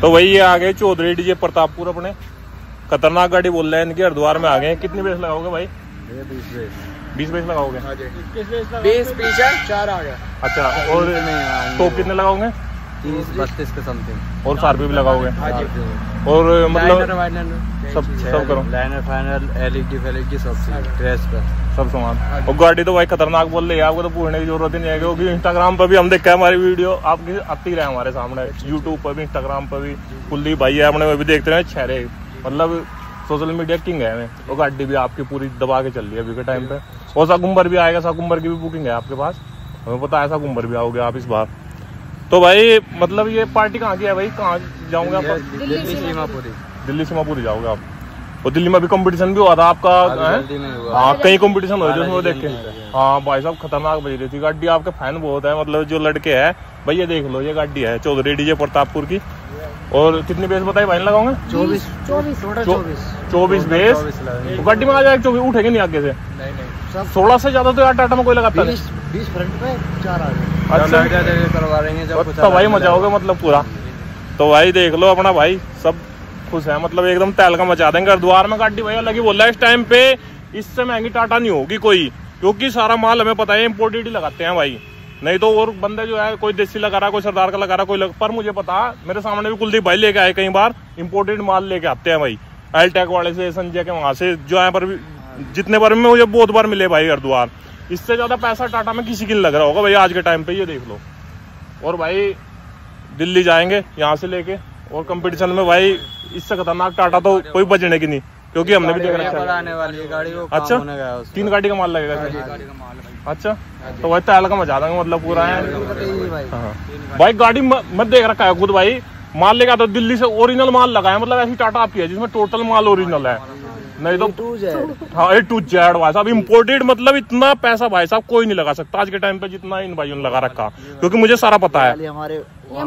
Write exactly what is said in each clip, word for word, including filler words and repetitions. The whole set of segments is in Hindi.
तो वही ये आ गए चौधरी डीजे प्रतापपुर अपने। खतरनाक गाड़ी बोल रहे हैं इनके, हरिद्वार में आ गए। कितनी बेस लगाओगे भाई? बीस बेस बीस बेस लगाओगे? बीस पीछे चार आ गया। अच्छा, और तो कितने लगाओगे? तीस बत्तीस के समथिंग। और सार्पी भी लगाओगे? और मतलब सब सब करो, लाइनर फाइनल एलईडी फेलईडी सब ड्रेस पर सब सामान। और गाड़ी तो भाई खतरनाक बोल रही है, आपको तो पूछने की जरूरत ही नहीं है, क्योंकि इंस्टाग्राम पर भी हम देखा है हमारी वीडियो आपकी आती रहे हमारे सामने, यूट्यूब पर भी इंस्टाग्राम पर भी। कुलदीप भाई है अपने, वो भी देखते रहे छहरे, मतलब सोशल मीडिया किंग है हमें। वो गाड़ी भी आपकी पूरी दबा के चल रही है अभी के टाइम पे। और साकुम्बर भी आएगा, साकुम्बर की भी बुकिंग है आपके पास, हमें पता है साकुम्बर भी आओगे आप इस बार। तो भाई मतलब ये पार्टी कहाँ की है भाई? कहाँ जाओगे आप? दिल्ली सीमापुरी। दिल्ली सीमापुरी जाओगे आप? और दिल्ली में भी कंपटीशन भी हुआ था आपका? हाँ, कई कंपटीशन हुए थे उसमें देख के। हाँ भाई साहब खतरनाक बज रही थी गाड़ी। आपके फैन बहुत है, मतलब जो लड़के हैं भाई। ये देख लो, ये गाड़ी है चौधरी डीजे प्रतापपुर की। और कितनी बेस बताई भाई लगाओगे? चौबीस चौबीस चौबीस बेस तो गाड़ी में आ जाएगा। चौबीस उठेंगे नहीं आगे से? नहीं नहीं, सोलह से ज्यादा तो यार टाटा में कोई लगाता है। बीस फ्रंट पे चार आ गए। अच्छा करवा रहे हैं जब तो भाई मजा होगा मतलब पूरा। तो भाई देख लो अपना भाई सब खुश है, मतलब एकदम तहलका मचा देंगे हरिद्वार में। गाड़ी भाई अलग ही बोल रहा है इस टाइम पे, इससे महंगी टाटा नहीं होगी कोई, क्योंकि सारा माल हमें पता है इम्पोर्टेड ही लगाते हैं भाई। नहीं तो और बंदे जो है कोई देसी लगा रहा, कोई सरदार का लगा रहा, कोई लग... पर मुझे पता, मेरे सामने भी कुलदीप भाई लेके आए कई बार, इम्पोर्टेड माल लेके आते हैं भाई। एलटेक वाले से, संजय के वहां से जो है, पर जितने बार में मुझे बहुत बार मिले भाई हरिद्वार। इससे ज्यादा पैसा टाटा में किसी की नहीं लग रहा होगा भाई आज के टाइम पे, ये देख लो। और भाई दिल्ली जाएंगे यहाँ से लेके, और कंपटीशन में भाई इससे खतरनाक टाटा तो कोई बचने की नहीं, क्योंकि हमने भी देख रखा है। आने वाली है गाड़ी को। अच्छा, तीन गाड़ी का माल लगेगा? अच्छा, तो भाई तहल का मचा देंगे मतलब पूरा है। भाई गाड़ी मैं देख रखा है खुद भाई, माल लेके आता दिल्ली से, ओरिजिनल माल लगा है, मतलब ऐसी टाटा आपकी है जिसमें टोटल माल ओरिजिनल है। नहीं तो हाँ ए टू जेड भाई साहब इम्पोर्टेड, मतलब इतना पैसा भाई साहब कोई नहीं लगा सकता आज के टाइम पे जितना इन भाइयों ने लगा रखा, क्योंकि मुझे सारा पता है। हमारे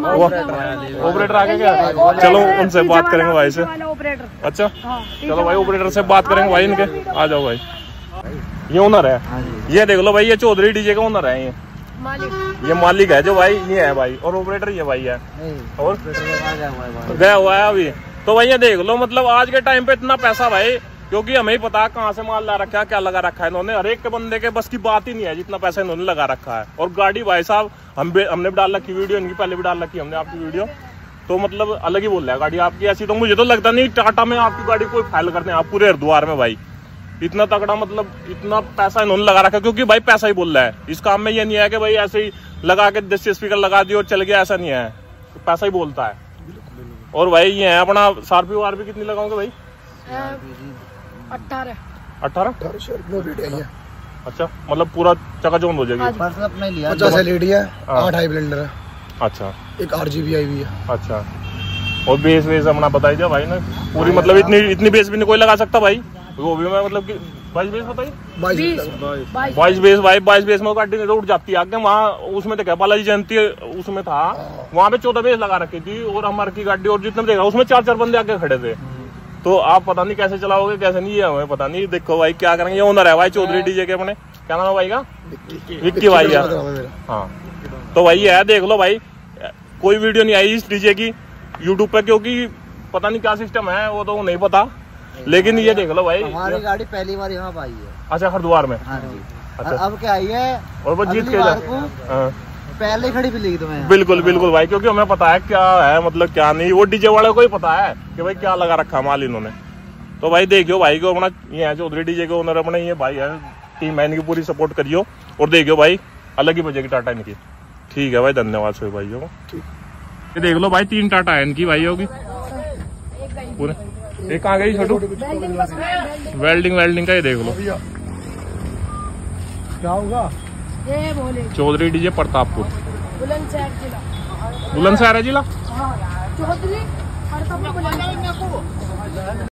ऑपरेटर आगे क्या? चलो उनसे बात करेंगे भाई से। अच्छा चलो भाई ऑपरेटर से बात करेंगे भाई इनके। आ जाओ भाई, ये ओनर है, ये देख लो भाई, ये चौधरी डीजे का ओनर है, ये ये मालिक है जो भाई ये है भाई, और ऑपरेटर ये भाई है, और गया हुआ है अभी। तो भाई ये देख लो, मतलब आज के टाइम पे इतना पैसा भाई, क्योंकि हमें ही पता है कहाँ से माल ला रखा है, क्या लगा रखा है इन्होंने। हर एक के बंदे के बस की बात ही नहीं है जितना पैसा इन्होंने लगा रखा है। और गाड़ी भाई साहब हम भी, हमने भी डाल रखी वीडियो, इनकी पहले भी डाल रखी हमने आपकी वीडियो, तो मतलब अलग ही बोल रहा है गाड़ी आपकी। ऐसी तो मुझे तो लगता नहीं टाटा में आपकी गाड़ी कोई फाइल करते हैं आप पूरे हरिद्वार में भाई, इतना तगड़ा, मतलब इतना पैसा इन्होंने लगा रखा है, क्योंकि भाई पैसा ही बोल रहा है इस काम में। ये नहीं है कि भाई ऐसे ही लगा के देसी स्पीकर लगा दिए और चल गया, ऐसा नहीं है, तो पैसा ही बोलता है। और भाई ये है अपना सार्पी वार्पी कितनी लगाओगे भाई? अठारह अठारह अच्छा, मतलब पूरा चकाचौंध हो जाएगी। पचास एलईडी है, आठ हाई ब्लेंडर है, अच्छा एक आरजीबी भी है। अच्छा, और बेस वेस अपना बताई दिया भाई ने पूरी, मतलब इतनी इतनी बेस भी नहीं कोई लगा सकता भाई, वो भी मैं मतलब कि बाईस बेस बताइए, बाईस बेस भाई, बाईस बेस में गाड़ी तो उठ जाती है आगे। वहाँ उसमें देखा बालाजी जयंती उसमें था, वहाँ पे चौदह बेस लगा रखी थी, और हमारी की गाड़ी और जितने देखा उसमें चार चार बंदे आगे खड़े थे। तो आप पता नहीं कैसे चलाओगे कैसे नहीं, है हमें पता नहीं। देखो भाई क्या करेंगे, ये ओनर है भाई चौधरी डीजे के अपने, क्या नाम है भाई का? विक्की भाई है। हाँ तो भाई है, देख लो भाई, कोई वीडियो नहीं आई इस डीजे की यूट्यूब पे, क्योंकि पता नहीं क्या सिस्टम है वो तो नहीं पता, लेकिन ये देख लो भाई हमारी गाड़ी पहली बार यहाँ आई है। अच्छा हरिद्वार में? हाँ जी। अच्छा, अब क्या आई है और वो जीत के पहले खड़ी भी लेगी तुम्हें। बिल्कुल बिल्कुल भाई, क्योंकि हमें पता है क्या है, मतलब क्या नहीं, वो डीजे वाले को ही पता है कि भाई क्या लगा रखा माल इन्होंने। तो भाई देखियो भाई को अपना, ये है चौधरी डीजे के ओनर अपने, ये भाई है, टीम है इनकी पूरी सपोर्ट करियो, और देखियो भाई अलग ही बजेगी टाटा इनकी। ठीक है भाई, धन्यवाद सभी भाइयों को। ये देख लो भाई, तीन टाटा है इनकी भाइयों की पूरे। एक कहाँ गई छोटू? वेल्डिंग वेल्डिंग का, ये देख लो क्या होगा। चौधरी डीजे प्रतापपुर, बुलंदशहर जिला। बुलंदशहर है जिला। चौधरी